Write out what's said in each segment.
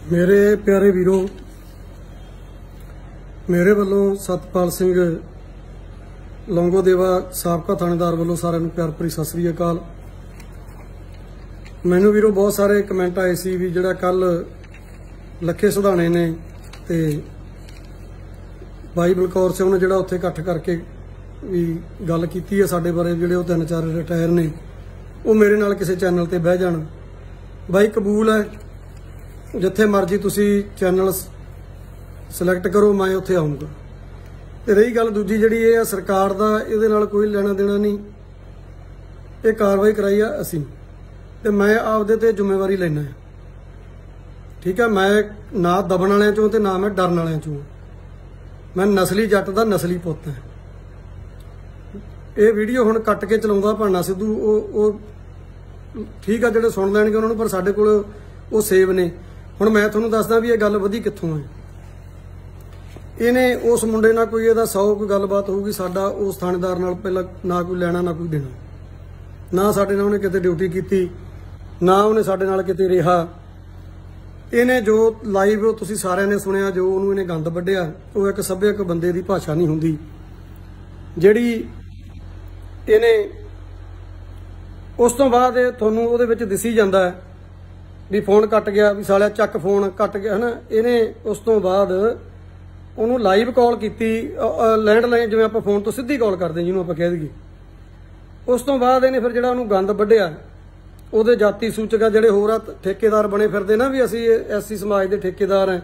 मेरे प्यारे वीरों, मेरे वालों सतपाल सिंह लौंगोदेवा साबका थानेदार वालों सारे प्यार भरी सत श्री अकाल। मैनू वीरों बहुत सारे कमेंट आए सी भी जिहड़ा कल लखे सुधाने ने ते भाई बलकौर सिंह ने जिहड़ा उत्थे इकट्ठ करके भी गल कीती है साडे बारे, जिहड़े वो 3-4 रिटायर ने वो मेरे नाल किसी चैनल ते बह जाण। भाई कबूल है, जिथे मर्जी तुसी चैनल सिलेक्ट करो, मैं उत्थे आऊँगा। ते रही गल दूजी जिहड़ी ये है सरकार दा, इहदे नाल कोई लेना देना नहीं। ये कार्रवाई कराई है असीं ते मैं आपदे ते जिम्मेवारी लेना है, ठीक है। मैं ना दबण वालियां चों ते ना मैं डरन वालियां चों। मैं नस्ली जट दा नस्ली पुੱਤ है। ये वीडियो हुण कट के चलाउंदा भाना सिद्धू, वो ठीक है, जिहड़े सुण लैणगे उन्हां नूं, पर साडे कोल वो सेव ने। हुण मैं तुहानूं दसदा भी ये गल वधी कित्थों है। इहने उस मुंडे नाल कोई इहदा 100 कोई गलबात होਊਗੀ, साडा उस थाणेदार नाल पहला ना कोई लैणा ना कोई देना, ना साडे नाल उहने किते ड्यूटी कीती, ना उहने साडे नाल किते रिहा। इहने जो लाइव तुसीं सारिਆਂ ने सुनिया, जो उहनूं इहने गंद वड्ढिया, वो एक सभ्यक बंदे दी भाषा नहीं हुंदी जिहड़ी इहने। उस तो बाद तुहानूं उहदे विच दिसी जांदा है भी फोन कट गया, भी सालिया चक फोन कट गया, है ना। इहने उस तो बाद ਉਹਨੂੰ ਲਾਈਵ ਕਾਲ ਕੀਤੀ, ਲੈਂਡਲਾਈਨ ਜਿਵੇਂ ਆਪਾਂ ਫੋਨ ਤੋਂ ਸਿੱਧੀ ਕਾਲ ਕਰਦੇ ਜਿਹਨੂੰ ਆਪਾਂ ਕਹਿ ਦਈਏ। ਉਸ ਤੋਂ ਬਾਅਦ ਇਹਨੇ ਫਿਰ ਜਿਹੜਾ ਉਹਨੂੰ ਗੰਦ ਵੱਢਿਆ, ਉਹਦੇ ਜਾਤੀ ਸੂਚਕ ਆ ਜਿਹੜੇ ਹੋਰ ਆ ਠੇਕੇਦਾਰ ਬਣੇ ਫਿਰਦੇ ਨਾ ਵੀ ਅਸੀਂ ਐਸਸੀ ਸਮਾਜ ਦੇ ਠੇਕੇਦਾਰ ਆ।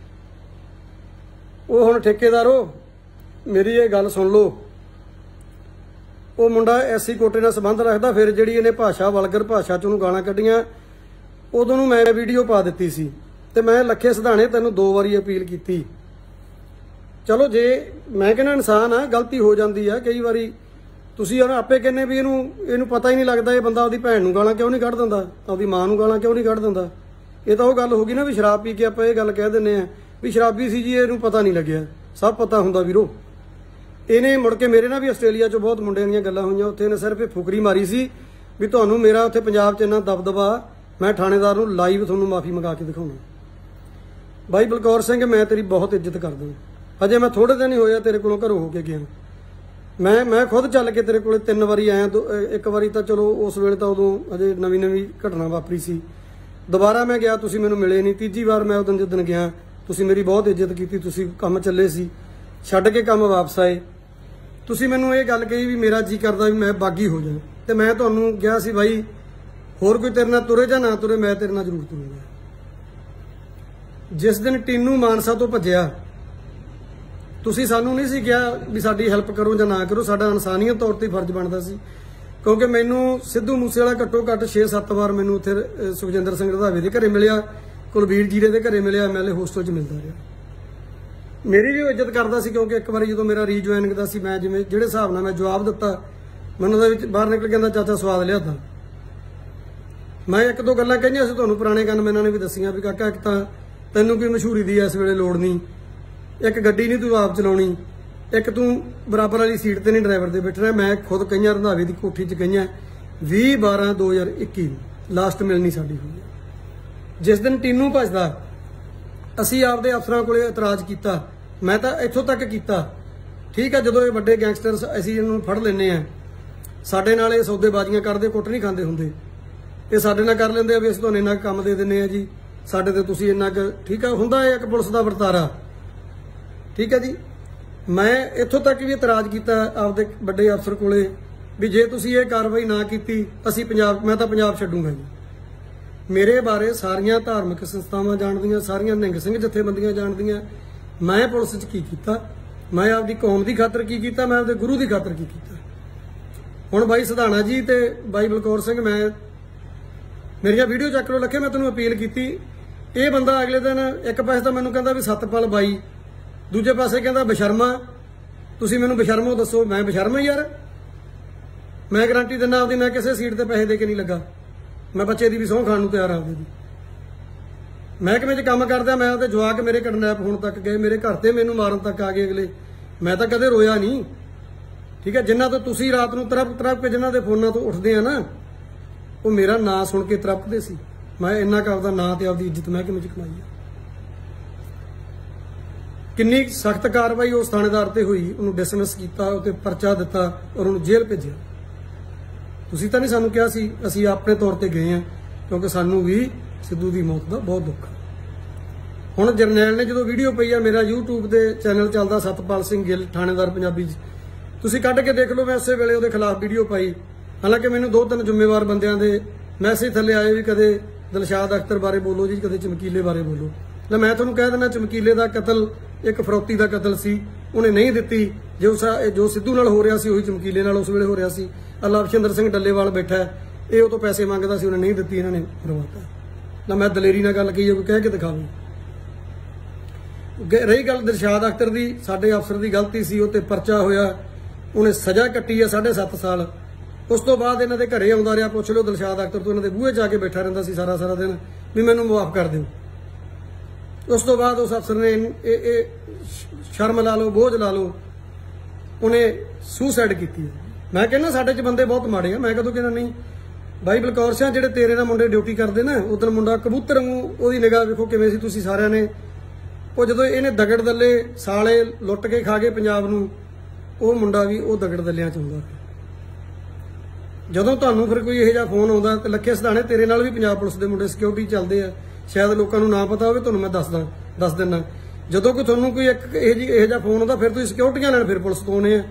ਉਹ ਹੁਣ ਠੇਕੇਦਾਰੋ ਮੇਰੀ ਇਹ ਗੱਲ ਸੁਣ ਲਓ, ਉਹ ਮੁੰਡਾ ਐਸਸੀ ਕੋਟੇ ਨਾਲ ਸੰਬੰਧ ਰੱਖਦਾ। ਫਿਰ ਜਿਹੜੀ ਇਹਨੇ ਭਾਸ਼ਾ ਵਲਗਰ ਭਾਸ਼ਾ 'ਚ ਉਹਨੂੰ ਗਾਲਾਂ ਕੱਢੀਆਂ, ਉਦੋਂ ਨੂੰ ਮੈਂ ਵੀਡੀਓ ਪਾ ਦਿੱਤੀ ਸੀ ਤੇ ਮੈਂ ਲੱਖੇ ਸਿਧਾਣੇ ਤੈਨੂੰ 2 ਵਾਰੀ ਅਪੀਲ ਕੀਤੀ। चलो जे मैं कहना इंसान आ, गलती हो जाती है कई बारी। तुसीं आपे कहने भी इहनूं पता ही नहीं लगता ये बंदा आपदी भैन नूं गालां क्यों नहीं कढ़ दिंदा, आपदी मां नूं गालां क्यों नहीं कढ़ दिंदा। ये तो वो गल होगी ना भी शराब पी के आपां ये गल कह दिंदे आ भी शराबी सी जी, इहनूं पता नहीं लग्या। सब पता हुंदा वीरो। इहने मुड़ के मेरे नाल भी आस्ट्रेलिया चों बहुत मुंडिਆਂ ਦੀਆਂ ਗੱਲਾਂ ਹੋਈਆਂ, उत्थे इहने सिर्फ फुकरी मारी सी भी तुहानूं मेरा उत्थे पंजाब 'च इन्ना दबदबा, मैं थाणेदार नूं लाइव तुहानूं माफ़ी मंगा के दिखाउणा। भाई बलकौर सिंह, मैं तेरी बहुत इज्जत करदा। अजे मैं थोड़े दिन ही होया तेरे कोलों घरों हो के गया। मैं खुद चल के तेरे कोले 3 वारी आया। एक वारी तो चलो उस वेले तो उदों अजे नवी घटना वापरी सी, दोबारा मैं गया, तुसीं मैनूं मिले नहीं। तीजी बार मैं उदों जिद्दन गया, तुसीं मेरी बहुत इज्जत की, तुसीं काम चले सी, छड्ड के काम वापस आए। तुसीं मैनूं ये गल कही भी मेरा जी करदा भी मैं बागी हो जावां, ते मैं तुहानूं कहा सी भाई होर कोई तेरे नाल तुरे जां ना तुरे, मैं तेरे नाल जरूर तुरूंगा। जिस दिन टीनू मानसा तो भज्जिया, तुसीं सानूं नहीं सी कहा भी साडी हैल्प करो जां ना करो, साडा इनसानीयत तौर ते फर्ज बनदा सी। क्योंकि मैनूं सिद्धू मूसेवाला घट्टो घट्ट 6-7 बार मैनूं उत्थे सुखजिंदर सिंह रंधावे दे घरे मिलिया, कुलबीर जीरे दे घरे मिलिया, MLA होस्टल 'च मिलदा रहा। मेरी भी इज्जत करदा सी, क्योंकि एक बार जो मेरा रीजॉइनिंग दा सी, मैं जिवें जिहड़े हिसाब नाल मैं जवाब दित्ता, मैनूं ਉਹਦੇ ਵਿੱਚ बाहर निकल कहंदा चाचा स्वाद लियादा। मैं 1-2 गल्लां कहियां सी तुहानूं, पुराने गनमैनां ने भी दस्सियां भी काका एक तां तैनूं कोई मशहूरी दी इस वेले लोड़ नहीं, एक गड्डी नहीं तू आप चलाउणी, एक तू बराबर वाली सीट ते नहीं ड्राइवर दे बैठना। मैं खुद कईयां रंधावे दी कोठी 'च कईयां 20/12/2021 लास्ट मिलनी साडी होई। जिस दिन टीनू भजदा असीं आपदे अफसरां कोले इतराज कीता, मैं तां इत्थों तक कीता, ठीक है। जदों ये वड्डे गैंगस्टर्स असीं इहनूं फड़ लैंदे आ, साडे नाल ये सौदेबाजीआं करदे, कुੱਟ नहीं खांदे हुंदे, ये साडे नाल कर लैंदे आ भी असीं तुहानूं इन्ना काम दे दिंदे आ जी, साडे ते तुसीं इन्ना ठीक है। हुंदा है एक पुलिस दा वरतारा, ठीक है जी। मैं इत्थों तक भी इतराज किया आपदे वड्डे अफसर कोले भी जे तुसीं ये कार्रवाई ना कीती, असीं पंजाब, मैं तां पंजाब छड्डूंगा जी। मेरे बारे सारियां धार्मिक संस्थावां जाणदियां, सारियां निहंग सिंह जथेबंदियां जाणदियां मैं पुलिस 'च की कीता, मैं आपदी कौम की खातर की कीता, मैं आपदे गुरु की खातर की कीता। हुण बाई सिधाणा जी ते बाई बलकौर सिंह, मैं मेरियां वीडियो चक लो लखे, मैं तैनूं अपील कीती। ये बंदा अगले दिन एक पासे तां मैनूं कहंदा भी सतपाल बाई, दूजे पासे कहता बशर्मा, तुसीं मैनूं बशर्मो दसो। मैं बशर्मा यार, मैं गारंटी दिना आपदी, मैं किसी सीट ते पैसे दे के नहीं लगा, मैं बच्चे की भी सौं खाण नूं तैयार आपदी दी। महकमे 'च काम करदा, मैं आपदे जवाक मेरे किडनैप होण तक गए, मेरे घर ते मैनूं मारन तक आ गए अगले। मैं तां कदे रोया नहीं, ठीक है। जिन्हां तो तुसीं रात नूं तरप के जिन्हां दे फोनां तो उठदे आ ना, वो मेरा नां सुण के तरपदे सी। मैं इन्ना क आपदा नां ते आपदी इज्जत महकमे 'च कमाई है। ਕਿੰਨੀ ਸਖਤ ਕਾਰਵਾਈ ਉਸ ਥਾਣੇਦਾਰ ਤੇ ਹੋਈ, ਉਹਨੂੰ ਡਿਸਮਿਸ ਕੀਤਾ, ਉਹ ਤੇ ਪਰਚਾ ਦਿੱਤਾ ਔਰ ਉਹਨੂੰ ਜੇਲ੍ਹ ਭੇਜਿਆ। ਤੁਸੀਂ ਤਾਂ ਨਹੀਂ ਸਾਨੂੰ ਕਿਹਾ ਸੀ, ਅਸੀਂ ਆਪਣੇ ਤੌਰ ਤੇ ਗਏ ਹਾਂ ਕਿਉਂਕਿ ਸਾਨੂੰ ਵੀ ਸਿੱਧੂ ਦੀ ਮੌਤ ਦਾ ਬਹੁਤ ਦੁੱਖ। ਹੁਣ ਜਰਨੈਲ ਨੇ ਜਦੋਂ ਵੀਡੀਓ ਪਈ ਆ, ਮੇਰਾ YouTube ਤੇ ਚੈਨਲ ਚੱਲਦਾ ਸਤਪਾਲ ਸਿੰਘ ਗਿੱਲ ਥਾਣੇਦਾਰ ਪੰਜਾਬੀ, ਤੁਸੀਂ ਕੱਢ ਕੇ ਦੇਖ ਲਓ, ਮੈਂ ਉਸੇ ਵੇਲੇ ਉਹਦੇ ਖਿਲਾਫ ਵੀਡੀਓ ਪਾਈ। ਹਾਲਾਂਕਿ ਮੈਨੂੰ 2-3 ਜ਼ਿੰਮੇਵਾਰ ਬੰਦਿਆਂ ਦੇ ਮੈਸੇਜ ਥੱਲੇ ਆਏ ਵੀ ਕਦੇ ਦਿਲਸ਼ਾਦ ਅਖਤਰ ਬਾਰੇ ਬੋਲੋ ਜੀ, ਕਦੇ ਚਮਕੀਲੇ ਬਾਰੇ ਬੋਲੋ। ਲੈ ਮੈਂ ਤੁਹਾਨੂੰ ਕਹਿ ਦਿੰਦਾ, ਚਮਕੀਲੇ ਦਾ ਕਤਲ ਇੱਕ ਫਰੌਤੀ ਦਾ ਕਤਲ ਸੀ, ਉਹਨੇ ਨਹੀਂ ਦਿੱਤੀ। ਜੋ ਸਿੱਧੂ ਨਾਲ ਹੋ ਰਿਹਾ ਸੀ ਉਹੀ ਚਮਕੀਲੇ ਨਾਲ ਉਸ ਵੇਲੇ ਹੋ ਰਿਹਾ ਸੀ। ਲਵਿੰਦਰ ਸਿੰਘ ਡੱਲੇਵਾਲ ਬੈਠਾ ਹੈ, ਇਹ ਉਹ ਤੋਂ ਪੈਸੇ ਮੰਗਦਾ ਸੀ, ਉਹਨੇ ਨਹੀਂ ਦਿੱਤੀ, ਇਹਨਾਂ ਨੇ ਕਰਵਾਤਾ। ਨਾ ਮੈਂ ਦਲੇਰੀ ਨਾਲ ਗੱਲ ਕਹੀ, ਕੋਈ ਕਹਿ ਕੇ ਦਿਖਾਵੇ। ਰਹੀ ਗੱਲ ਦਿਲਸ਼ਾਦ ਅਖਤਰ ਦੀ, ਸਾਡੇ ਅਫਸਰ ਦੀ ਗਲਤੀ ਸੀ, ਉਹ ਤੇ ਪਰਚਾ ਹੋਇਆ, ਉਹਨੇ ਸਜ਼ਾ ਕੱਟੀ ਹੈ 7.5 ਸਾਲ। ਉਸ ਤੋਂ ਬਾਅਦ ਇਹਨਾਂ ਦੇ ਘਰੇ ਆਉਂਦਾ ਰਿਹਾ, ਪੁੱਛ ਲਓ ਦਿਲਸ਼ਾਦ ਅਖਤਰ ਤੋਂ, ਇਹਨਾਂ ਦੇ ਬੂਹੇ ਜਾ ਕੇ ਬੈਠਾ ਰਹਿੰਦਾ ਸੀ ਸਾਰਾ ਦਿਨ ਵੀ ਮੈਨੂੰ ਮੁਆਫ ਕਰ ਦਿਓ। ਉਸ ਤੋਂ ਬਾਅਦ ਉਸ ਅਫਸਰ ਨੇ ਇਹ ਸ਼ਰਮ ਲਾ ਲਓ, ਬੋਝ ਲਾ ਲਓ, ਉਹਨੇ ਸੁਸਾਈਡ ਕੀਤੀ। ਮੈਂ ਕਹਿੰਦਾ ਸਾਡੇ 'ਚ ਬੰਦੇ ਬਹੁਤ ਮਾੜੇ ਆ, ਮੈਂ ਕਦੋਂ ਕਹਿੰਦਾ ਨਹੀਂ। ਬਾਈ ਬਲਕੌਰ ਸਿੰਘ ਜਿਹੜੇ ਤੇਰੇ ਨਾਲ ਮੁੰਡੇ ਡਿਊਟੀ ਕਰਦੇ ਨਾ, ਉਦੋਂ ਮੁੰਡਾ ਕਬੂਤਰ ਵਾਂਗੂ, ਉਹਦੀ ਨਿਗਾਹ ਵੇਖੋ ਕਿਵੇਂ ਸੀ ਤੁਸੀਂ ਸਾਰਿਆਂ ਨੇ। ਉਹ ਜਦੋਂ ਇਹਨੇ ਦਗੜ ਦੱਲੇ ਸਾਲੇ ਲੁੱਟ ਕੇ ਖਾ ਗਏ ਪੰਜਾਬ ਨੂੰ, ਉਹ ਮੁੰਡਾ ਵੀ ਉਹ ਦਗੜ ਦੱਲਿਆਂ 'ਚ ਹੁੰਦਾ। ਜਦੋਂ ਤੁਹਾਨੂੰ ਫਿਰ ਕੋਈ ਇਹੋ ਜਿਹਾ ਫੋਨ ਆਉਂਦਾ ਤੇ ਲੱਖੇ ਸਿਧਾਣੇ ਤੇਰੇ ਨਾਲ ਵੀ ਪੰਜਾਬ ਪੁਲਿਸ ਦੇ ਮੁੰਡੇ ਸਿਕਿਉਰਿਟੀ ਚੱਲਦੇ ਆ, ਸ਼ਾਇਦ ਲੋਕਾਂ ਨੂੰ ਨਾ ਪਤਾ ਹੋਵੇ, ਤੁਹਾਨੂੰ ਮੈਂ ਦੱਸ ਦਿੰਦਾ। ਜਦੋਂ ਕੋਈ ਤੁਹਾਨੂੰ ਕੋਈ ਇਹੋ ਜਿਹਾ ਫੋਨ ਆਉਂਦਾ, ਫਿਰ ਤੁਸੀਂ ਸਿਕਿਉਰਿਟੀਆਂ ਲੈਣ ਫਿਰ ਪੁਲਿਸ ਤੋਂ ਆਉਣੇ ਆ।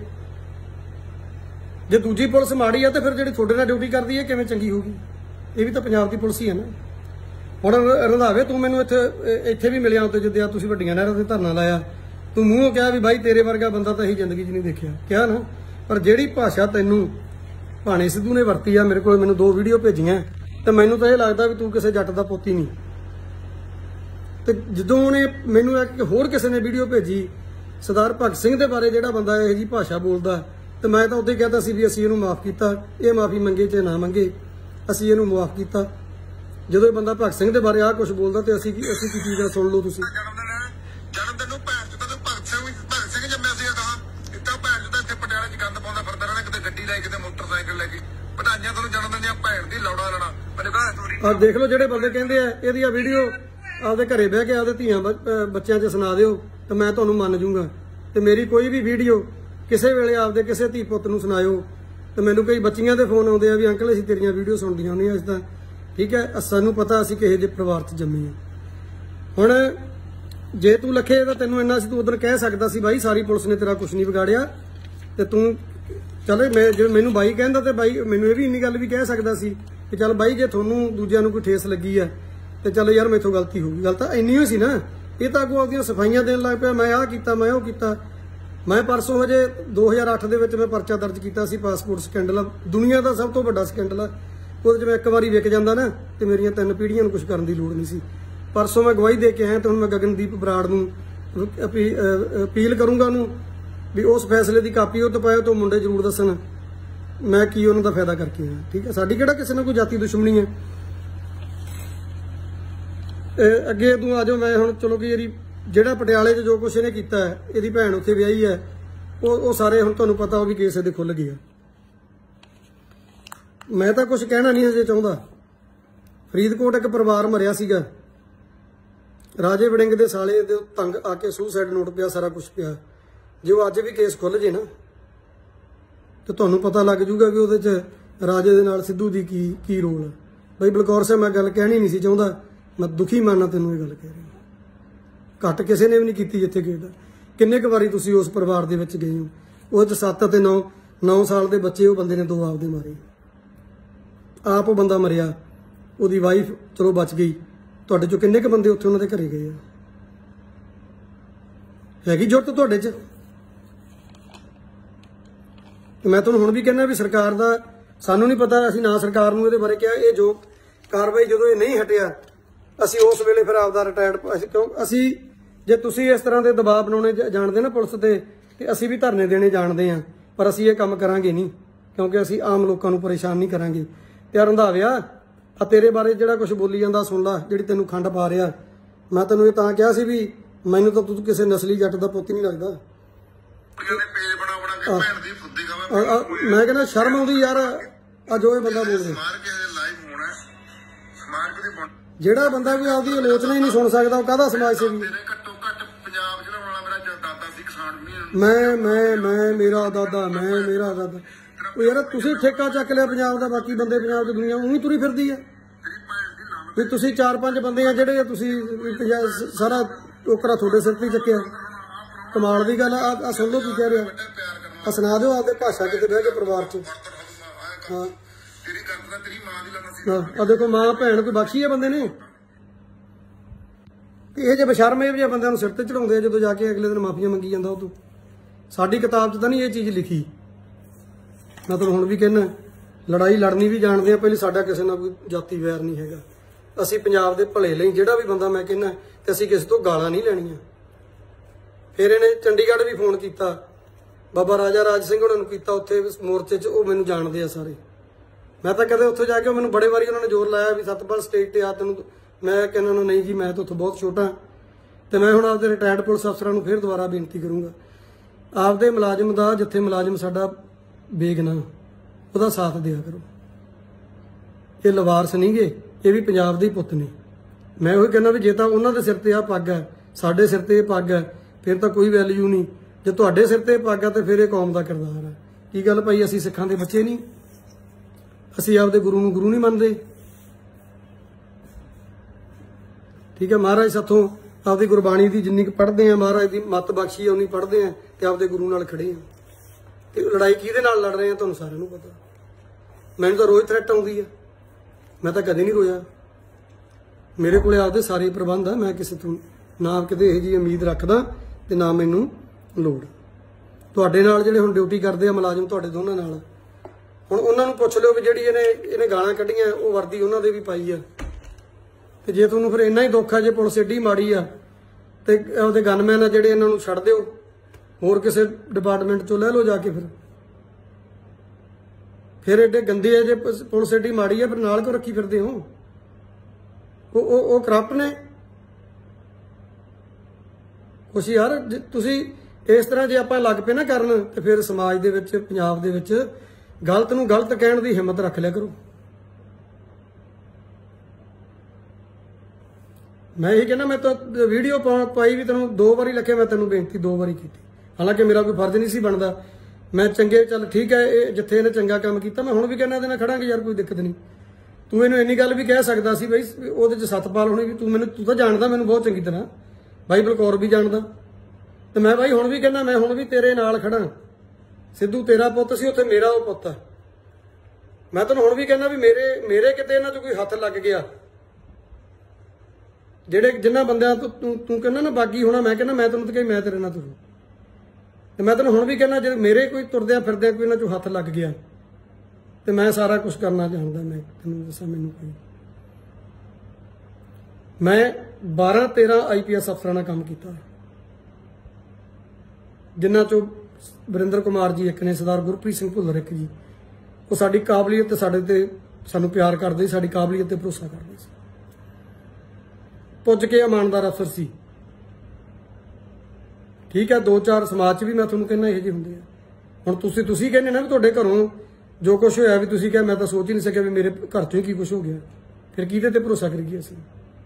ਜੇ ਦੂਜੀ ਪੁਲਿਸ ਮਾੜੀ ਆ ਤੇ ਫਿਰ ਜਿਹੜੀ ਤੁਹਾਡੇ ਨਾਲ ਡਿਊਟੀ ਕਰਦੀ ਹੈ ਕਿਵੇਂ ਚੰਗੀ ਹੋਊਗੀ? ਇਹ ਵੀ ਤਾਂ ਪੰਜਾਬ ਦੀ ਪੁਲਿਸ ਹੀ ਹੈ ਨਾ। ਹੁਣ ਰੰਧਾਵੇ ਤੂੰ ਮੈਨੂੰ ਇੱਥੇ ਵੀ ਮਿਲਿਆ ਉੱਤੇ, ਜਿੱਦਿਆ ਤੁਸੀਂ ਵੱਡੀਆਂ ਨਹਿਰਾਂ ਤੇ ਧਰਨਾ ਲਾਇਆ, ਤੂੰ ਮੂੰਹੋਂ ਕਿਹਾ ਵੀ ਬਾਈ ਤੇਰੇ ਵਰਗਾ ਬੰਦਾ ਤਾਂ ਅਸੀਂ ਜ਼ਿੰਦਗੀ 'ਚ ਨਹੀਂ ਦੇਖਿਆ, ਕਿਹਾ ਨਾ। ਪਰ ਜਿਹੜੀ ਭਾਸ਼ਾ ਤੈਨੂੰ ਭਾਣੇ ਸਿੱਧੂ ਨੇ ਵਰਤੀ ਆ, ਮੈਨੂੰ 2 ਵੀਡੀਓ ਭੇਜੀਆਂ, ਤੇ ਮੈਨੂੰ ਤਾਂ ਇਹ ਲੱਗਦਾ ਵੀ ਤੂੰ ਕਿਸੇ ਜੱਟ ਦਾ ਪੁੱਤ ਹੀ ਨਹੀਂ। ਤੇ ਜਦੋਂ ਉਹਨੇ ਮੈਨੂੰ ਇੱਕ ਹੋਰ ਕਿਸੇ ਨੇ ਵੀਡੀਓ ਭੇਜੀ ਸਰਦਾਰ ਭਗਤ ਸਿੰਘ ਦੇ ਬਾਰੇ, ਜਿਹੜਾ ਬੰਦਾ ਇਹੋ ਜਿਹੀ ਭਾਸ਼ਾ ਬੋਲਦਾ, ਤੇ ਮੈਂ ਤਾਂ ਉਦੋਂ ਕਹਿੰਦਾ ਸੀ ਵੀ ਅਸੀਂ ਇਹਨੂੰ ਮਾਫ ਕੀਤਾ, ਇਹ ਮਾਫੀ ਮੰਗੇ ਚਾਹੇ ਨਾ ਮੰਗੇ, ਅਸੀਂ ਇਹਨੂੰ ਮਾਫ ਕੀਤਾ। ਜਦੋਂ ਇਹ ਬੰਦਾ ਭਗਤ ਸਿੰਘ ਦੇ ਬਾਰੇ ਆਹ ਕੁਝ ਬੋਲਦਾ ਤੇ ਅਸੀਂ ਕੀ ਚੀਜ਼ ਆ, ਸੁਣ ਲਓ ਤੁਸੀਂ। ਜਨਮ ਦਿਨ ਨੂੰ ਭੈਣ ਚੋਂ ਤਾਂ ਭਗਤ ਸਿੰਘ ਜੰਮਿਆ ਸੀ, ਇੱਦਾਂ ਭੈਣ ਚੋਂ ਤਾਂ ਇੱਥੇ ਪਟਿਆਲੇ 'ਚ ਗੰਦ ਪਾਉਂਦਾ ਫਿਰਦਾ ਰਹਿਣਾ, ਕਿਤੇ ਗੱਡੀ ਲੈ ਕੇ ਤੇ ਮੋਟਰਸਾਈਕਲ ਲੈ ਕੇ। ਵਧਾਈਆਂ ਤੁਹਾਨੂੰ ਜਨਮ ਦਿਨ ਦੀਆਂ, ਭੈਣ ਦੀ ਲੌੜਾ ਲੈਣਾ। ਆਹ ਦੇਖ ਲਓ, ਜਿਹੜੇ ਬੰਦੇ ਕਹਿੰਦੇ ਆ ਇਹਦੀ ਵੀਡੀਓ ਆਪਦੇ ਘਰੇ ਬਹਿ ਕੇ ਆਪਦੇ ਧੀਆਂ ਬੱਚਿਆਂ 'ਚ ਸੁਣਾ ਦਿਓ ਤੇ ਮੈਂ ਤੁਹਾਨੂੰ ਮੰਨ ਜੂੰਗਾ। ਤੇ ਮੇਰੀ ਕੋਈ ਵੀ ਵੀਡੀਓ ਕਿਸੇ ਵੇਲੇ ਆਪਦੇ ਕਿਸੇ ਧੀ ਪੁੱਤ ਨੂੰ ਸੁਣਾਇਓ। ਤੇ ਮੈਨੂੰ ਕਈ ਬੱਚੀਆਂ ਦੇ ਫੋਨ ਆਉਂਦੇ ਆ ਵੀ ਅੰਕਲ ਅਸੀਂ ਤੇਰੀਆਂ ਵੀਡੀਓ ਸੁਣਦੀਆਂ ਨਹੀਂ ਅੱਜ ਤਾਂ, ਠੀਕ ਹੈ, ਸਾਨੂੰ ਪਤਾ ਅਸੀਂ ਕਿਹੋ ਜਿਹੇ ਪਰਿਵਾਰ 'ਚ ਜੰਮੇ ਆ। ਹੁਣ ਜੇ ਤੂੰ ਲੱਖੇ ਤਾਂ ਤੈਨੂੰ ਇੰਨਾ ਸੀ, ਤੂੰ ਉਦੋਂ ਕਹਿ ਸਕਦਾ ਸੀ ਬਾਈ ਸਾਰੀ ਪੁਲਿਸ ਨੇ ਤੇਰਾ ਕੁਝ ਨਹੀਂ ਵਿਗਾੜਿਆ, ਤੇ ਤੂੰ ਚੱਲ ਜੇ ਮੈਨੂੰ ਬਾਈ ਕਹਿੰਦਾ ਤੇ ਬਾਈ ਮੈਨੂੰ ਇਹ ਵੀ ਇੰਨੀ ਗੱਲ ਵੀ ਕਹਿ ਸਕਦਾ ਸੀ ਕਿ ਚੱਲ ਬਾਈ ਜੇ ਤੁਹਾਨੂੰ ਦੂਜਿਆਂ ਨੂੰ ਕੋਈ ਠੇਸ ਲੱਗੀ ਆ ਤੇ ਚੱਲ ਯਾਰ ਮੈਥੋਂ ਗਲਤੀ ਹੋ ਗਈ। ਗੱਲ ਤਾਂ ਇੰਨੀ ਹੀ ਸੀ ਨਾ। ਇਹ ਤਾਂ ਅੱਗੋਂ ਆਪਦੀਆਂ ਸਫਾਈਆਂ ਦੇਣ ਲੱਗ ਪਿਆ, ਮੈਂ ਆਹ ਕੀਤਾ, ਮੈਂ ਉਹ ਕੀਤਾ। ਮੈਂ ਪਰਸੋਂ ਹਜੇ 2008 ਦੇ ਵਿੱਚ ਮੈਂ ਪਰਚਾ ਦਰਜ ਕੀਤਾ ਸੀ, ਪਾਸਪੋਰਟ ਸਕੈਂਡਲ, ਦੁਨੀਆ ਦਾ ਸਭ ਤੋਂ ਵੱਡਾ ਸਕੈਂਡਲ ਆ। ਉਹਦੇ 'ਚ ਮੈਂ ਇੱਕ ਵਾਰੀ ਵਿਕ ਜਾਂਦਾ ਨਾ ਤੇ ਮੇਰੀਆਂ 3 ਪੀੜ੍ਹੀਆਂ ਨੂੰ ਕੁਝ ਕਰਨ ਦੀ ਲੋੜ ਨਹੀਂ ਸੀ। ਪਰਸੋਂ ਮੈਂ ਗਵਾਹੀ ਦੇ ਕੇ ਆਇਆ ਤੇ ਹੁਣ ਮੈਂ ਗਗਨਦੀਪ ਬਰਾੜ ਨੂੰ ਅਪੀਲ ਕਰੂੰਗਾ ਉਹਨੂੰ ਵੀ ਉਸ ਫੈਸਲੇ ਦੀ ਕਾਪੀ ਉਹ ਤੋਂ ਪਾਇਓ, ਤੋਂ ਮੁੰਡੇ ਜ਼ਰੂਰ ਦੱਸਣ ਮੈਂ ਕੀ ਉਹਨਾਂ ਦਾ ਫਾਇਦਾ ਕਰਕੇ ਆਇਆ। ਠੀਕ ਹੈ, ਸਾਡੀ ਕਿਹੜਾ ਕਿਸੇ ਨਾਲ ਕੋਈ ਜਾਤੀ ਦੁਸ਼ਮਣੀ ਹੈ। ਅੱਗੇ ਤੂੰ ਆ ਜਾਓ। ਮੈਂ ਹੁਣ ਚਲੋ ਕਿ ਜਿਹੜਾ ਪਟਿਆਲੇ 'ਚ ਜੋ ਕੁਛ ਇਹਨੇ ਕੀਤਾ ਹੈ, ਇਹਦੀ ਭੈਣ ਉੱਥੇ ਵਿਆਹੀ ਹੈ, ਉਹ ਸਾਰੇ ਹੁਣ ਤੁਹਾਨੂੰ ਪਤਾ ਉਹ ਵੀ ਕੇਸ ਇਹਦੇ ਖੁੱਲ ਗਏ ਆ। ਮੈਂ ਤਾਂ ਕੁਝ ਕਹਿਣਾ ਨਹੀਂ ਅਜੇ ਚਾਹੁੰਦਾ। ਫਰੀਦਕੋਟ ਇੱਕ ਪਰਿਵਾਰ ਮਰਿਆ ਸੀਗਾ, ਰਾਜੇ ਵੜਿੰਗ ਦੇ ਸਾਲੇ ਦੇ ਤੰਗ ਆ ਕੇ ਸੁਸਾਈਡ ਨੋਟ ਪਿਆ, ਸਾਰਾ ਕੁਝ ਪਿਆ। ਜੇ ਉਹ ਅੱਜ ਵੀ ਕੇਸ ਖੁੱਲ ਜੇ ਨਾ ਤੇ ਤੁਹਾਨੂੰ ਪਤਾ ਲੱਗ ਜੂਗਾ ਵੀ ਉਹਦੇ 'ਚ ਰਾਜੇ ਦੇ ਨਾਲ ਸਿੱਧੂ ਦੀ ਕੀ ਰੋਲ ਹੈ। ਬਈ ਬਲਕੌਰ ਸਾਹਿਬ, ਮੈਂ ਗੱਲ ਕਹਿਣੀ ਨਹੀਂ ਸੀ ਚਾਹੁੰਦਾ, ਮੈਂ ਦੁਖੀ ਮਾਨਾ ਤੈਨੂੰ ਇਹ ਗੱਲ ਕਹਿ ਰਿਹਾ। ਘੱਟ ਕਿਸੇ ਨੇ ਵੀ ਨਹੀਂ ਕੀਤੀ ਜਿੱਥੇ ਗਏ। ਕਿੰਨੇ ਕੁ ਵਾਰੀ ਤੁਸੀਂ ਉਸ ਪਰਿਵਾਰ ਦੇ ਵਿੱਚ ਗਏ ਹੋ? ਉਹਦੇ 'ਚ 7 ਅਤੇ 9 ਸਾਲ ਦੇ ਬੱਚੇ, ਉਹ ਬੰਦੇ ਨੇ 2 ਆਪਦੇ ਮਾਰੇ। ਆਪ ਉਹ ਬੰਦਾ ਮਰਿਆ, ਉਹਦੀ ਵਾਈਫ ਚਲੋ ਬਚ ਗਈ। ਤੁਹਾਡੇ 'ਚੋਂ ਕਿੰਨੇ ਕੁ ਬੰਦੇ ਉੱਥੇ ਉਹਨਾਂ ਦੇ ਘਰੇ ਗਏ ਆ? ਹੈਗੀ ਜ਼ਰੂਰਤ ਤੁਹਾਡੇ 'ਚ? ਮੈਂ ਤੁਹਾਨੂੰ ਹੁਣ ਵੀ ਕਹਿੰਦਾ ਵੀ ਸਰਕਾਰ ਦਾ ਸਾਨੂੰ ਨਹੀਂ ਪਤਾ, ਅਸੀਂ ਨਾ ਸਰਕਾਰ ਨੂੰ ਇਹਦੇ ਬਾਰੇ ਕਿਹਾ। ਇਹ ਜੋ ਕਾਰਵਾਈ ਜਦੋਂ ਇਹ ਨਹੀਂ ਹਟਿਆ, ਅਸੀਂ ਉਸ ਵੇਲੇ ਫਿਰ ਆਪਦਾ ਰਿਟਾਇਰਡ ਕਿਉਂ ਅਸੀਂ ਜੇ ਤੁਸੀਂ ਇਸ ਤਰ੍ਹਾਂ ਦੇ ਦਬਾਅ ਬਣਾਉਣੇ ਜਾਣਦੇ ਨਾ ਪੁਲਿਸ ਤੇ ਅਸੀਂ ਵੀ ਧਰਨੇ ਦੇਣੇ ਜਾਣਦੇ ਆ, ਪਰ ਅਸੀਂ ਇਹ ਕੰਮ ਕਰਾਂਗੇ ਨਹੀਂ ਕਿਉਂਕਿ ਅਸੀਂ ਆਮ ਲੋਕਾਂ ਨੂੰ ਪਰੇਸ਼ਾਨ ਨਹੀਂ ਕਰਾਂਗੇ। ਤੇ ਰੰਧਾਵਿਆ, ਆ ਤੇਰੇ ਬਾਰੇ ਜਿਹੜਾ ਕੁਝ ਬੋਲੀ ਜਾਂਦਾ ਸੁਣ ਲਾ, ਜਿਹੜੀ ਤੈਨੂੰ ਖੰਡ ਪਾ ਰਿਹਾ। ਮੈਂ ਤੈਨੂੰ ਇਹ ਤਾਂ ਕਿਹਾ ਸੀ ਵੀ ਮੈਨੂੰ ਤਾਂ ਤੂੰ ਕਿਸੇ ਨਸਲੀ ਜੱਟ ਦਾ ਪੁੱਤ ਨਹੀਂ ਲੱਗਦਾ। ਮੈਂ ਕਹਿੰਦਾ ਸ਼ਰਮ ਆਉਂਦੀ ਯਾਰ, ਆ ਜੋ ਇਹ ਬੰਦਾ ਬੋਲ ਰਿਹਾ। ਜਿਹੜਾ ਬੰਦਾ ਕੋਈ ਆਪਦੀ ਆਲੋਚਨਾ ਹੀ ਨਹੀਂ ਸੁਣ ਸਕਦਾ, ਉਹ ਕਾਹਦਾ ਸਮਾਜ ਸੇਵੀ? ਘੱਟੋ ਘੱਟ ਪੰਜਾਬ ਚਲਾਉਣ ਵਾਲਾ ਮੇਰਾ ਮੈਂ ਮੇਰਾ ਦਾਦਾ ਮੇਰਾ ਦਾਦਾ। ਉਹ ਯਾਰ ਤੁਸੀਂ ਠੇਕਾ ਚੱਕ ਲਿਆ ਪੰਜਾਬ ਦਾ, ਬਾਕੀ ਬੰਦੇ ਪੰਜਾਬ ਦੀ ਦੁਨੀਆ ਉਹੀ ਤੁਰੀ ਫਿਰਦੀ ਆ ਵੀ ਤੁਸੀਂ 4-5 ਬੰਦੇ ਆ ਜਿਹੜੇ ਤੁਸੀਂ ਸਾਰਾ ਟੋਕਰਾ ਤੁਹਾਡੇ ਸਿਰ ਤੇ ਚੱਕਿਆ। ਕਮਾਲ ਦੀ ਗੱਲ ਆ। ਸੁਣ ਲਓ ਕੀ ਕਹਿ ਰਿਹਾ, ਆ ਸੁਣਾ ਦਿਓ ਆਪਦੇ ਭਾਸ਼ਾ ਕਿਤੇ ਬਹਿ ਕੇ ਪਰਿਵਾਰ 'ਚ। ਹਾਂ ਆ ਦੇਖੋ ਮਾਂ ਭੈਣ ਕੋਈ ਬਖਸ਼ੀ ਆ ਬੰਦੇ ਨੇ। ਇਹ ਜੇ ਬਸ਼ਰਮੇ ਜਿਹੇ ਬੰਦਿਆਂ ਨੂੰ ਸਿਰ ਤੇ ਚੜਾਉਂਦੇ ਆ ਜਦੋਂ ਜਾ ਕੇ ਅਗਲੇ ਦਿਨ ਮਾਫੀਆਂ ਮੰਗੀ ਜਾਂਦਾ ਉਹ ਤੋਂ। ਸਾਡੀ ਕਿਤਾਬ 'ਚ ਤਾਂ ਨਹੀਂ ਇਹ ਚੀਜ਼ ਲਿਖੀ। ਮੈਂ ਤੁਹਾਨੂੰ ਹੁਣ ਵੀ ਕਹਿੰਦਾ, ਲੜਾਈ ਲੜਨੀ ਵੀ ਜਾਣਦੇ ਆ। ਪਹਿਲੇ ਸਾਡਾ ਕਿਸੇ ਨਾਲ ਕੋਈ ਜਾਤੀ ਵੈਰ ਨਹੀਂ ਹੈਗਾ। ਅਸੀਂ ਪੰਜਾਬ ਦੇ ਭਲੇ ਲਈ ਜਿਹੜਾ ਵੀ ਬੰਦਾ ਮੈਂ ਕਹਿੰਦਾ, ਤੇ ਅਸੀਂ ਕਿਸੇ ਤੋਂ ਗਾਲਾਂ ਨਹੀਂ ਲੈਣੀਆਂ। ਫਿਰ ਇਹਨੇ ਚੰਡੀਗੜ੍ਹ ਵੀ ਫੋਨ ਕੀਤਾ, ਬਾਬਾ ਰਾਜਾ ਰਾਜ ਸਿੰਘ ਉਹਨਾਂ ਨੂੰ ਕੀਤਾ ਉੱਥੇ ਮੋਰਚੇ 'ਚ। ਉਹ ਮੈਨੂੰ ਜਾਣਦੇ ਆ ਸਾਰੇ। ਮੈਂ ਤਾਂ ਕਦੇ ਉੱਥੇ ਜਾ ਕੇ ਮੈਨੂੰ ਬੜੇ ਵਾਰੀ ਉਹਨਾਂ ਨੇ ਜ਼ੋਰ ਲਾਇਆ ਵੀ ਸਤਪਾਲ ਸਟੇਜ ਤੇ ਆ ਤੈਨੂੰ। ਮੈਂ ਕਹਿੰਦਾ ਉਹਨਾਂ ਨਹੀਂ ਜੀ ਮੈਂ ਤਾਂ ਉੱਥੇ ਬਹੁਤ ਛੋਟਾ। ਤੇ ਮੈਂ ਹੁਣ ਆਪਦੇ ਰਿਟਾਇਰਡ ਪੁਲਿਸ ਅਫਸਰਾਂ ਨੂੰ ਫਿਰ ਦੁਬਾਰਾ ਬੇਨਤੀ ਕਰੂੰਗਾ, ਆਪਦੇ ਮੁਲਾਜ਼ਮ ਦਾ ਜਿੱਥੇ ਮੁਲਾਜ਼ਮ ਸਾਡਾ ਬੇਗਨਾ ਉਹਦਾ ਸਾਥ ਦਿਆ ਕਰੋ। ਇਹ ਲਵਾਰਸ ਨਹੀਂਗੇ, ਇਹ ਵੀ ਪੰਜਾਬ ਦੇ ਪੁੱਤ ਨੇ। ਮੈਂ ਉਹੀ ਕਹਿੰਦਾ ਵੀ ਜੇ ਤਾਂ ਉਹਨਾਂ ਦੇ ਸਿਰ ਤੇ ਆ ਪੱਗ ਹੈ, ਸਾਡੇ ਸਿਰ ਤੇ ਇਹ ਪੱਗ ਹੈ, ਫਿਰ ਤਾਂ ਕੋਈ ਵੈਲਿਊ ਨਹੀਂ। ਜੇ ਤੁਹਾਡੇ ਸਿਰ ਤੇ ਪੱਗ ਹੈ ਤੇ ਫਿਰ ਇਹ ਕੌਮ ਦਾ ਕਿਰਦਾਰ ਹੈ। ਕੀ ਗੱਲ ਭਾਈ, ਅਸੀਂ ਸਿੱਖਾਂ ਦੇ ਬੱਚੇ ਨਹੀਂ? ਅਸੀਂ ਆਪਦੇ ਗੁਰੂ ਨੂੰ ਗੁਰੂ ਨਹੀਂ ਮੰਨਦੇ? ਠੀਕ ਹੈ, ਮਹਾਰਾਜ ਸਾਥੋਂ ਆਪਦੀ ਗੁਰਬਾਣੀ ਦੀ ਜਿੰਨੀ ਕੁ ਪੜ੍ਹਦੇ ਆ, ਮਹਾਰਾਜ ਦੀ ਮੱਤ ਬਖਸ਼ੀ ਉਨੀ ਪੜ੍ਹਦੇ ਆ ਤੇ ਆਪਦੇ ਗੁਰੂ ਨਾਲ ਖੜੇ ਆ। ਤੇ ਲੜਾਈ ਕਿਹਦੇ ਨਾਲ ਲੜ ਰਹੇ ਆ ਤੁਹਾਨੂੰ ਸਾਰਿਆਂ ਨੂੰ ਪਤਾ। ਮੈਨੂੰ ਤਾਂ ਰੋਜ਼ ਥ੍ਰੈਟ ਆਉਂਦੀ ਆ, ਮੈਂ ਤਾਂ ਕਦੇ ਨਹੀਂ ਰੋਇਆ। ਮੇਰੇ ਕੋਲੇ ਆਪਦੇ ਸਾਰੇ ਪ੍ਰਬੰਧ ਆ, ਮੈਂ ਕਿਸੇ ਤੋਂ ਨਾ ਕਿਤੇ ਇਹੋ ਜਿਹੀ ਉਮੀਦ ਰੱਖਦਾ ਤੇ ਨਾ ਮੈਨੂੰ ਲੋੜ। ਤੁਹਾਡੇ ਨਾਲ ਜਿਹੜੇ ਹੁਣ ਡਿਊਟੀ ਕਰਦੇ ਆ ਮੁਲਾਜ਼ਮ, ਤੁਹਾਡੇ ਦੋਨਾਂ ਨਾਲ, ਹੁਣ ਉਹਨਾਂ ਨੂੰ ਪੁੱਛ ਲਿਓ ਵੀ ਜਿਹੜੀ ਇਹਨੇ ਗਾਲਾਂ ਕੱਢੀਆਂ ਉਹ ਵਰਦੀ ਉਹਨਾਂ ਦੇ ਵੀ ਪਾਈ ਆ। ਤੇ ਜੇ ਤੁਹਾਨੂੰ ਫਿਰ ਇੰਨਾ ਹੀ ਦੁੱਖ ਆ, ਜੇ ਪੁਲਿਸ ਏਡੀ ਮਾੜੀ ਆ ਤੇ ਉਹਦੇ ਗਨਮੈਨ ਆ ਜਿਹੜੇ, ਇਹਨਾਂ ਨੂੰ ਛੱਡ ਦਿਓ, ਹੋਰ ਕਿਸੇ ਡਿਪਾਰਟਮੈਂਟ ਚੋਂ ਲੈ ਲਓ ਜਾ ਕੇ। ਫਿਰ ਏਡੇ ਗੰਦੇ ਆ, ਜੇ ਪੁਲਿਸ ਏਡੀ ਮਾੜੀ ਆ ਫਿਰ ਨਾਲ ਕਿਉਂ ਰੱਖੀ ਫਿਰਦੇ ਹੋ? ਉਹ ਕਰਪਟ ਨੇ ਕੁਛ ਯਾਰ। ਤੁਸੀਂ ਇਸ ਤਰ੍ਹਾਂ ਜੇ ਆਪਾਂ ਲੱਗ ਪਏ ਨਾ ਕਰਨ ਤੇ ਫਿਰ ਸਮਾਜ ਦੇ ਵਿੱਚ, ਪੰਜਾਬ ਦੇ ਵਿੱਚ ਗਲਤ ਨੂੰ ਗਲਤ ਕਹਿਣ ਦੀ ਹਿੰਮਤ ਰੱਖ ਲਿਆ ਕਰੋ। ਮੈਂ ਇਹ ਕਹਿੰਦਾ, ਮੈਂ ਤਾਂ ਵੀਡੀਓ ਪਾਈ ਵੀ ਤੈਨੂੰ 2 ਵਾਰੀ ਲਿਖਿਆ, ਮੈਂ ਤੈਨੂੰ ਬੇਨਤੀ 2 ਵਾਰੀ ਕੀਤੀ। ਹਾਲਾਂਕਿ ਮੇਰਾ ਕੋਈ ਫਰਜ਼ ਨਹੀਂ ਸੀ ਬਣਦਾ। ਮੈਂ ਚੰਗੇ ਚੱਲ ਠੀਕ ਹੈ, ਇਹ ਜਿੱਥੇ ਇਹਨੇ ਚੰਗਾ ਕੰਮ ਕੀਤਾ ਮੈਂ ਹੁਣ ਵੀ ਕਹਿੰਦਾ ਇਹਦੇ ਨਾਲ ਖੜਾਂਗੇ ਯਾਰ, ਕੋਈ ਦਿੱਕਤ ਨਹੀਂ। ਤੂੰ ਇਹਨੂੰ ਇੰਨੀ ਗੱਲ ਵੀ ਕਹਿ ਸਕਦਾ ਸੀ ਬਈ ਉਹਦੇ 'ਚ ਸਤਪਾਲ ਹੋਣੀ ਵੀ, ਤੂੰ ਤਾਂ ਜਾਣਦਾ ਮੈਨੂੰ ਬਹੁਤ ਚੰਗੀ ਤਰ੍ਹਾਂ, ਬਾਈ ਬਲਕੌਰ ਵੀ ਜਾਣਦਾ। ਤੇ ਮੈਂ ਬਾਈ ਹੁਣ ਵੀ ਕਹਿੰਦਾ, ਮੈਂ ਹੁਣ ਵੀ ਤੇਰੇ ਨਾਲ ਖੜਾ। ਸਿੱਧੂ ਤੇਰਾ ਪੁੱਤ ਸੀ ਉੱਥੇ, ਮੇਰਾ ਉਹ ਪੁੱਤ ਹੈ। ਮੈਂ ਤੈਨੂੰ ਹੁਣ ਵੀ ਕਹਿੰਦਾ ਵੀ ਮੇਰੇ ਕਿਤੇ ਇਹਨਾਂ 'ਚ ਕੋਈ ਹੱਥ ਲੱਗ ਗਿਆ, ਜਿਨ੍ਹਾਂ ਬੰਦਿਆਂ ਤੋਂ ਤੂੰ ਕਹਿੰਦਾ ਨਾ ਬਾਗੀ ਹੋਣਾ, ਮੈਂ ਕਹਿੰਦਾ ਮੈਂ ਤੈਨੂੰ ਤਾਂ ਕਹੀ ਮੈਂ ਤੇਰੇ ਨਾਲ ਤੁਰੂ। ਤੇ ਮੈਂ ਤੈਨੂੰ ਹੁਣ ਵੀ ਕਹਿੰਦਾ ਜੇ ਮੇਰੇ ਕੋਈ ਤੁਰਦਿਆਂ ਫਿਰਦਿਆਂ ਕੋਈ ਇਹਨਾਂ 'ਚੋਂ ਹੱਥ ਲੱਗ ਗਿਆ ਤੇ ਮੈਂ ਸਾਰਾ ਕੁਝ ਕਰਨਾ ਚਾਹੁੰਦਾ। ਮੈਂ ਤੈਨੂੰ ਦੱਸਾਂ, ਮੈਨੂੰ ਕੋਈ, ਮੈਂ 12-13 IPS ਅਫਸਰਾਂ ਨਾਲ ਕੰਮ ਕੀਤਾ, ਜਿਨ੍ਹਾਂ 'ਚੋਂ ਵਰਿੰਦਰ ਕੁਮਾਰ ਜੀ ਇੱਕ ਨੇ, ਸਰਦਾਰ ਗੁਰਪ੍ਰੀਤ ਸਿੰਘ ਭੁੱਲਰ ਇੱਕ ਜੀ। ਉਹ ਸਾਡੀ ਕਾਬਲੀਅਤ ਤੇ ਸਾਡੇ ਤੇ ਸਾਨੂੰ ਪਿਆਰ ਕਰਦੇ ਸੀ, ਸਾਡੀ ਕਾਬਲੀਅਤ ਤੇ ਭਰੋਸਾ ਕਰਦੇ ਸੀ। ਪੁੱਜ ਕੇ ਇਮਾਨਦਾਰ ਅਫਸਰ ਸੀ। ਠੀਕ ਹੈ, 2-4 ਸਮਾਜ 'ਚ ਵੀ ਮੈਂ ਤੁਹਾਨੂੰ ਕਹਿੰਦਾ ਇਹੋ ਜਿਹੇ ਹੁੰਦੇ ਆ। ਹੁਣ ਤੁਸੀਂ ਕਹਿੰਦੇ ਨਾ ਵੀ ਤੁਹਾਡੇ ਘਰੋਂ ਜੋ ਕੁਝ ਹੋਇਆ ਵੀ ਤੁਸੀਂ ਕਿਹਾ ਮੈਂ ਤਾਂ ਸੋਚ ਹੀ ਨਹੀਂ ਸਕਿਆ ਵੀ ਮੇਰੇ ਘਰ 'ਚੋਂ ਹੀ ਕੀ ਕੁਝ ਹੋ ਗਿਆ। ਫਿਰ ਕਿਹਦੇ ਤੇ ਭਰੋਸਾ ਕਰੀਏ ਅਸੀਂ?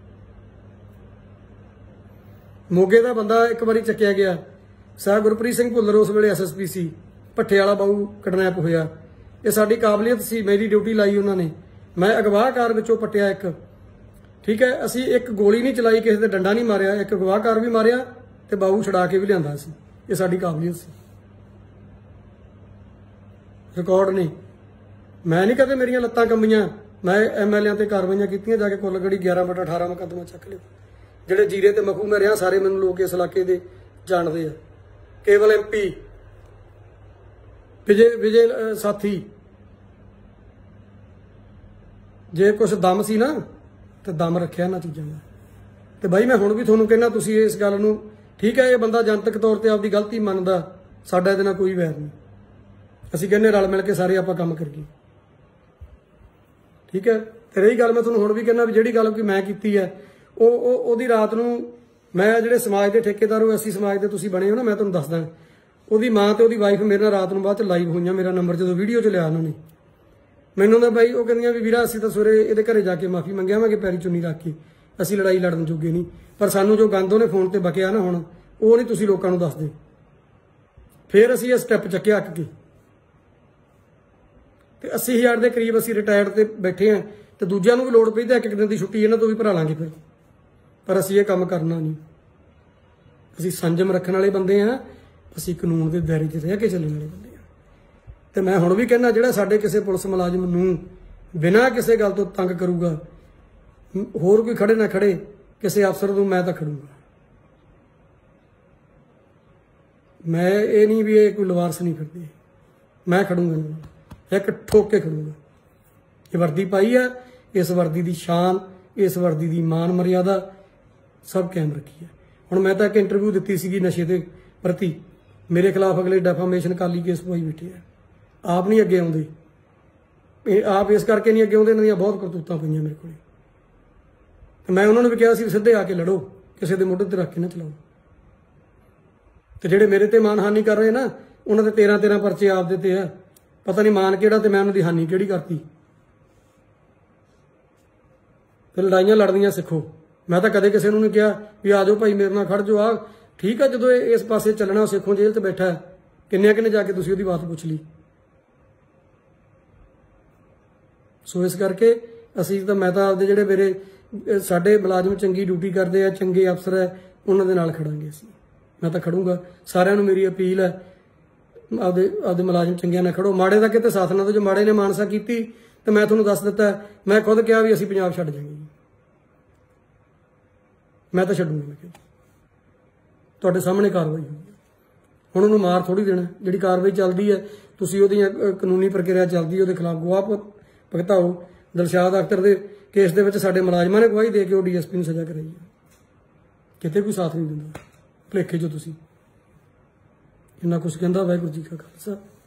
ਮੋਗੇ ਦਾ ਬੰਦਾ ਇੱਕ ਵਾਰੀ ਚੱਕਿਆ ਗਿਆ, ਸਰ ਗੁਰਪ੍ਰੀਤ ਸਿੰਘ ਭੁੱਲਰ ਉਸ ਵੇਲੇ SSP ਸੀ, ਭੱਠੇ ਵਾਲਾ ਬਾਊ ਕਿਡਨੈਪ ਹੋਇਆ। ਇਹ ਸਾਡੀ ਕਾਬਲੀਅਤ ਸੀ, ਮੇਰੀ ਡਿਊਟੀ ਲਾਈ ਉਹਨਾਂ ਨੇ। ਮੈਂ ਅਗਵਾਹਕਾਰ ਵਿੱਚੋਂ ਪੱਟਿਆ ਇੱਕ। ਠੀਕ ਹੈ, ਅਸੀਂ ਇੱਕ ਗੋਲੀ ਨਹੀਂ ਚਲਾਈ, ਕਿਸੇ ਤੇ ਡੰਡਾ ਨਹੀਂ ਮਾਰਿਆ, ਇੱਕ ਅਗਵਾਹਕਾਰ ਵੀ ਮਾਰਿਆ ਤੇ ਬਾਊ ਛੁਡਾ ਕੇ ਵੀ ਲਿਆਂਦਾ ਸੀ। ਇਹ ਸਾਡੀ ਕਾਬਲੀਅਤ ਸੀ। ਰਿਕਾਰਡ ਨਹੀਂ, ਮੈਂ ਨਹੀਂ ਕਦੇ ਮੇਰੀਆਂ ਲੱਤਾਂ ਕੰਬੀਆਂ। ਮੈਂ MLA ਤੇ ਕਾਰਵਾਈਆਂ ਕੀਤੀਆਂ, ਜਾ ਕੇ ਕੁੱਲਗੜੀ 11/18 ਮੁਕੱਦਮਾ ਚੱਕ ਲਿਓ। ਜਿਹੜੇ ਜੀਰੇ ਤੇ ਮਖੂ ਮੈਂ ਰਿਹਾ ਸਾਰੇ ਮੈਨੂੰ ਲੋਕ ਇਸ ਇਲਾਕੇ ਦੇ ਜਾਣਦੇ ਆ। ਕੇਵਲ MP ਵਿਜੇ ਸਾਥੀ, ਜੇ ਕੁਛ ਦਮ ਸੀ ਨਾ ਤੇ ਦਮ ਰੱਖਿਆ ਇਹਨਾਂ ਚੀਜ਼ਾਂ ਦਾ। ਤੇ ਬਾਈ ਮੈਂ ਹੁਣ ਵੀ ਤੁਹਾਨੂੰ ਕਹਿੰਦਾ, ਤੁਸੀਂ ਇਸ ਗੱਲ ਨੂੰ, ਠੀਕ ਹੈ ਇਹ ਬੰਦਾ ਜਨਤਕ ਤੌਰ ਤੇ ਆਪਦੀ ਗਲਤੀ ਮੰਨਦਾ, ਸਾਡਾ ਇਹਦੇ ਨਾਲ ਕੋਈ ਵੈਰ ਨਹੀਂ। ਅਸੀਂ ਕਹਿੰਦੇ ਰਲ ਮਿਲ ਕੇ ਸਾਰੇ ਆਪਾਂ ਕੰਮ ਕਰੀਏ। ਠੀਕ ਹੈ, ਤੇ ਰਹੀ ਗੱਲ, ਮੈਂ ਤੁਹਾਨੂੰ ਹੁਣ ਵੀ ਕਹਿੰਦਾ ਵੀ ਜਿਹੜੀ ਗੱਲ ਕੋਈ ਮੈਂ ਕੀਤੀ ਹੈ ਉਹਦੀ ਰਾਤ ਨੂੰ ਮੈਂ ਜਿਹੜੇ ਸਮਾਜ ਦੇ ਠੇਕੇਦਾਰ ਹੋ, ਅਸੀਂ ਸਮਾਜ ਦੇ ਤੁਸੀਂ ਬਣੇ ਹੋ ਨਾ, ਮੈਂ ਤੁਹਾਨੂੰ ਦੱਸਦਾ, ਉਹਦੀ ਮਾਂ ਤੇ ਉਹਦੀ ਵਾਈਫ ਮੇਰੇ ਨਾਲ ਰਾਤ ਨੂੰ ਬਾਅਦ ਚ ਲਾਈਵ ਹੋਈਆਂ। ਮੇਰਾ ਨੰਬਰ ਜਦੋਂ ਵੀਡੀਓ 'ਚ ਲਿਆ ਉਹਨਾਂ ਨੇ, ਮੈਨੂੰ ਤਾਂ ਬਾਈ ਉਹ ਕਹਿੰਦੀਆਂ ਵੀ ਵੀਰਾ ਅਸੀਂ ਤਾਂ ਸਵੇਰੇ ਇਹਦੇ ਘਰੇ ਜਾ ਕੇ ਮਾਫੀ ਮੰਗਿਆਵਾਂਗੇ ਪੈਰੀ ਚੁੰਨੀ ਰੱਖ ਕੇ, ਅਸੀਂ ਲੜਾਈ ਲੜਨ ਜੋਗੇ ਨਹੀਂ। ਪਰ ਸਾਨੂੰ ਜੋ ਗੰਦ ਉਹਨੇ ਫੋਨ ਤੇ ਬਕਿਆ ਨਾ ਹੁਣ, ਉਹ ਨਹੀਂ ਤੁਸੀਂ ਲੋਕਾਂ ਨੂੰ ਦੱਸਦੇ। ਫਿਰ ਅਸੀਂ ਇਹ ਸਟੈਪ ਚੱਕਿਆ ਅੱਕ ਕੇ ਤੇ 80,000 ਦੇ ਕਰੀਬ ਅਸੀਂ ਰਿਟਾਇਰਡ ਤੇ ਬੈਠੇ ਆ ਤੇ ਦੂਜਿਆਂ ਨੂੰ ਵੀ ਲੋੜ ਪਈ ਤਾਂ ਇੱਕ ਦਿਨ ਦੀ ਛੁੱਟੀ ਇਹਨਾਂ ਤੋਂ ਵੀ ਭਰਾ ਲਾਂਗੇ ਫਿਰ। ਪਰ ਅਸੀਂ ਇਹ ਕੰਮ ਕਰਨਾ ਨਹੀਂ। ਅਸੀਂ ਸੰਜਮ ਰੱਖਣ ਵਾਲੇ ਬੰਦੇ ਆ, ਅਸੀਂ ਕਾਨੂੰਨ ਦੇ ਦਾਇਰੇ 'ਚ ਰਹਿ ਕੇ ਚੱਲਣ ਵਾਲੇ ਬੰਦੇ ਆ। ਤੇ ਮੈਂ ਹੁਣ ਵੀ ਕਹਿੰਦਾ ਜਿਹੜਾ ਸਾਡੇ ਕਿਸੇ ਪੁਲਿਸ ਮੁਲਾਜ਼ਮ ਨੂੰ ਬਿਨਾਂ ਕਿਸੇ ਗੱਲ ਤੋਂ ਤੰਗ ਕਰੂਗਾ, ਹੋਰ ਕੋਈ ਖੜੇ ਨਾ ਖੜੇ, ਕਿਸੇ ਅਫਸਰ ਨੂੰ ਮੈਂ ਤਾਂ ਖੜੂਗਾ। ਮੈਂ ਇਹ ਨਹੀਂ ਵੀ ਇਹ ਕੋਈ ਲਵਾਰਸ ਨਹੀਂ ਕਰਦੇ, ਮੈਂ ਖੜੂਗਾ ਇਹਨਾਂ ਨਾਲ, ਇੱਕ ਠੋਕ ਕੇ ਖੜੂਗਾ। ਇਹ ਵਰਦੀ ਪਾਈ ਆ, ਇਸ ਵਰਦੀ ਦੀ ਸ਼ਾਨ, ਇਸ ਵਰਦੀ ਦੀ ਮਾਨ ਮਰਿਆਦਾ ਸਭ ਕਾਇਮ ਰੱਖੀ ਹੈ। ਹੁਣ ਮੈਂ ਤਾਂ ਇੱਕ ਇੰਟਰਵਿਊ ਦਿੱਤੀ ਸੀਗੀ ਨਸ਼ੇ ਦੇ ਪ੍ਰਤੀ, ਮੇਰੇ ਖਿਲਾਫ ਅਗਲੇ ਡੈਫਾਮੇਸ਼ਨ ਕਾਲੀ ਕੇਸ ਪਵਾਈ ਬੈਠੇ ਆ। ਆਪ ਨਹੀਂ ਅੱਗੇ ਆਉਂਦੇ, ਇਹ ਆਪ ਇਸ ਕਰਕੇ ਨਹੀਂ ਅੱਗੇ ਆਉਂਦੇ, ਇਹਨਾਂ ਦੀਆਂ ਬਹੁਤ ਕਰਤੂਤਾਂ ਪਈਆਂ ਮੇਰੇ ਕੋਲ। ਮੈਂ ਉਹਨਾਂ ਨੂੰ ਵੀ ਕਿਹਾ ਸੀ ਸਿੱਧੇ ਆ ਕੇ ਲੜੋ, ਕਿਸੇ ਦੇ ਮੋਢੇ ਤੇ ਰੱਖ ਕੇ ਨਾ ਚਲਾਓ। ਤੇ ਜਿਹੜੇ ਮੇਰੇ ਤੇ ਮਾਨਹਾਨੀ ਕਰ ਰਹੇ ਨਾ, ਉਹਨਾਂ ਦੇ 13 ਪਰਚੇ ਆਪ ਦੇ ਤੇ ਆ, ਪਤਾ ਨਹੀਂ ਮਾਨ ਕਿਹੜਾ ਤੇ ਮੈਂ ਉਹਨਾਂ ਦੀ ਹਾਨੀ ਕਿਹੜੀ ਕਰਤੀ। ਤੇ ਲੜਾਈਆਂ ਲੜਨੀਆਂ ਸਿੱਖੋ। ਮੈਂ ਤਾਂ ਕਦੇ ਕਿਸੇ ਨੂੰ ਨਹੀਂ ਕਿਹਾ ਵੀ ਆ ਜਾਓ ਭਾਈ ਮੇਰੇ ਨਾਲ ਖੜ ਜਾਓ। ਆ ਠੀਕ ਆ, ਜਦੋਂ ਇਸ ਪਾਸੇ ਚੱਲਣਾ ਸਿੱਖੋ। ਜੇਲ੍ਹ 'ਚ ਬੈਠਾ ਕਿੰਨੇ ਜਾ ਕੇ ਤੁਸੀਂ ਉਹਦੀ ਬਾਤ ਪੁੱਛ ਲਈ। ਸੋ ਇਸ ਕਰਕੇ ਅਸੀਂ ਤਾਂ, ਮੈਂ ਤਾਂ ਆਪਦੇ ਜਿਹੜੇ ਮੇਰੇ ਸਾਡੇ ਮੁਲਾਜ਼ਮ ਚੰਗੀ ਡਿਊਟੀ ਕਰਦੇ ਆ, ਚੰਗੇ ਅਫਸਰ ਹੈ, ਉਹਨਾਂ ਦੇ ਨਾਲ ਖੜਾਂਗੇ ਅਸੀਂ। ਮੈਂ ਤਾਂ ਖੜੂੰਗਾ। ਸਾਰਿਆਂ ਨੂੰ ਮੇਰੀ ਅਪੀਲ ਹੈ, ਆਪਦੇ ਮੁਲਾਜ਼ਮ ਚੰਗਿਆਂ ਨਾਲ ਖੜੋ, ਮਾੜੇ ਦਾ ਕਿਤੇ ਸਾਥ ਨਾ ਦਿਓ। ਜੋ ਮਾੜੇ ਨੇ ਮਾਨਸਾ ਕੀਤੀ ਤੇ ਮੈਂ ਤੁਹਾਨੂੰ ਦੱਸ ਦਿੱਤਾ, ਮੈਂ ਖੁਦ ਕਿਹਾ ਵੀ ਅਸੀਂ ਪੰਜਾਬ ਛੱਡ ਜਾਵਾਂਗੇ। ਮੈਂ ਤਾਂ ਛੱਡੂੰਗਾ। ਮੈਂ ਕਿਹਾ ਤੁਹਾਡੇ ਸਾਹਮਣੇ ਕਾਰਵਾਈ ਹੋਊਗੀ। ਹੁਣ ਉਹਨੂੰ ਮਾਰ ਥੋੜੀ ਦੇਣਾ। ਜਿਹੜੀ ਕਾਰਵਾਈ ਚੱਲਦੀ ਹੈ, ਤੁਸੀਂ ਉਹਦੀਆਂ ਕਾਨੂੰਨੀ ਪ੍ਰਕਿਰਿਆ ਚੱਲਦੀ, ਉਹਦੇ ਖਿਲਾਫ ਗਵਾਹ ਭੁਗਤਾਓ। ਦਿਲਸ਼ਾਦ ਅਖਤਰ ਦੇ ਕੇਸ ਦੇ ਵਿੱਚ ਸਾਡੇ ਮੁਲਾਜ਼ਮਾਂ ਨੇ ਗਵਾਹੀ ਦੇ ਕੇ ਉਹ ਡੀਐਸਪੀ ਨੂੰ ਸਜ਼ਾ ਕਰਾਈ ਹੈ। ਕਿਤੇ ਕੋਈ ਸਾਥ ਨਹੀਂ ਦਿੰਦਾ। ਭੁਲੇਖੇ 'ਚੋਂ ਤੁਸੀਂ ਇੰਨਾ ਕੁਛ ਕਹਿੰਦਾ। ਵਾਹਿਗੁਰੂ ਜੀ ਕਾ ਖਾਲਸਾ।